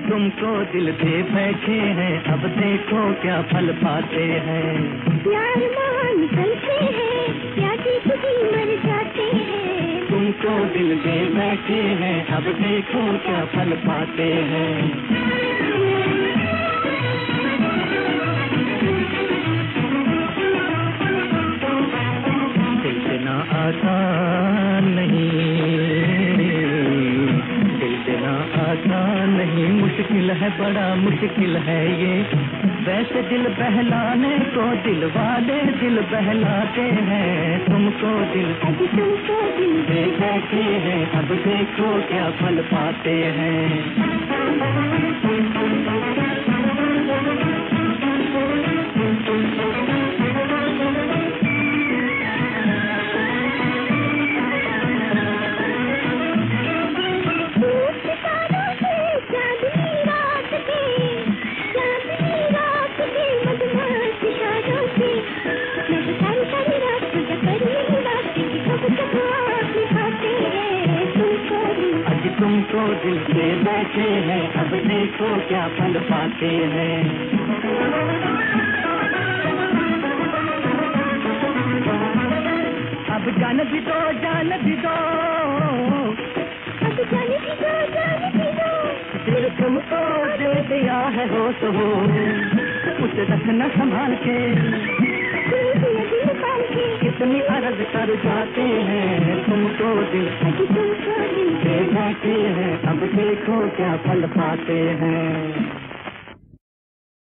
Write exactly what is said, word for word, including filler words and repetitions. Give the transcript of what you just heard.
तुमको दिल दे बैठे हैं, अब देखो क्या फल पाते हैं। प्यार मान चलते हैं, प्यासी खुदी मर जाते हैं। तुमको दिल दे बैठे हैं, अब देखो क्या फल पाते हैं। दिल देना आसान नहीं, दिल देना आसान नहीं, मुश्किल है, बड़ा मुश्किल है ये। वैसे दिल बहलाने को दिल वाले दिल बहलाते हैं। तुमको दिल अभी तुमको दिल दे बैठे हैं, अब देखो क्या फल पाते हैं। तुमको दिल से बैठे हैं, अब देखो क्या फल पाते हैं। अब जान भी दो, जान भी दो, अब जान भी दो, जान भी दो। दिल तुमको दे दिया है हो तो हो, उसे रखना संभाल के। कितनी अर्ज कर जाते हैं, तुमको दिल तुमको दिल दे बैठे हैं, अब देखो क्या फल पाते हैं।